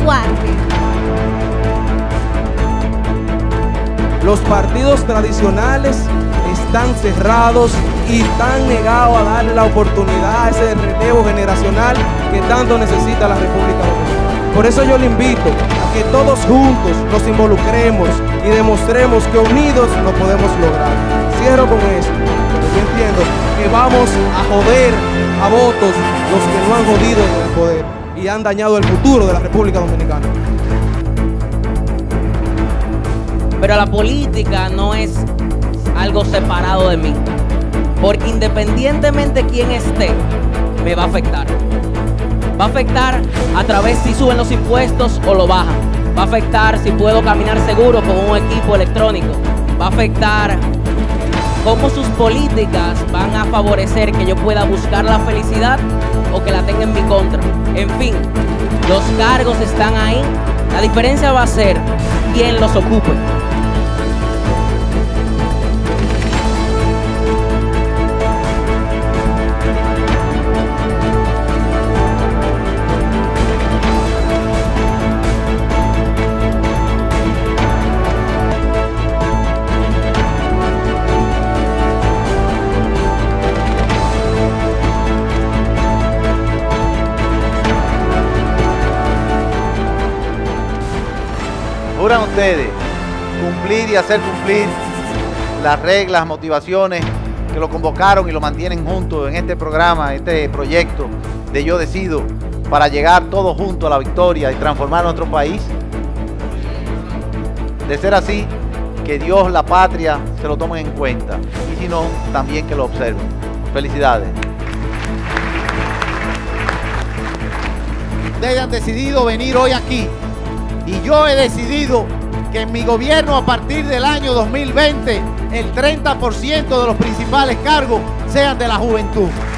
Duarte. Los partidos tradicionales están cerrados y están negados a darle la oportunidad a ese relevo generacional que tanto necesita la República Dominicana. Por eso yo le invito a que todos juntos nos involucremos y demostremos que unidos lo podemos lograr. Cierro con esto. Yo entiendo que vamos a joder a votos los que no han jodido en el poder y han dañado el futuro de la República Dominicana. Pero la política no es algo separado de mí, porque independientemente de quién esté, me va a afectar. Va a afectar a través si suben los impuestos o lo bajan. Va a afectar si puedo caminar seguro con un equipo electrónico. Va a afectar cómo sus políticas van a favorecer que yo pueda buscar la felicidad o que la tenga en mi contra. En fin, los cargos están ahí. La diferencia va a ser quién los ocupe. Juran ustedes cumplir y hacer cumplir las reglas, motivaciones que lo convocaron y lo mantienen juntos en este programa, este proyecto de Yo Decido, para llegar todos juntos a la victoria y transformar nuestro país. De ser así, que Dios, la patria, se lo tomen en cuenta, y si no, también que lo observen. Felicidades. Ustedes han decidido venir hoy aquí. Y yo he decidido que en mi gobierno, a partir del año 2020, el 30% de los principales cargos sean de la juventud.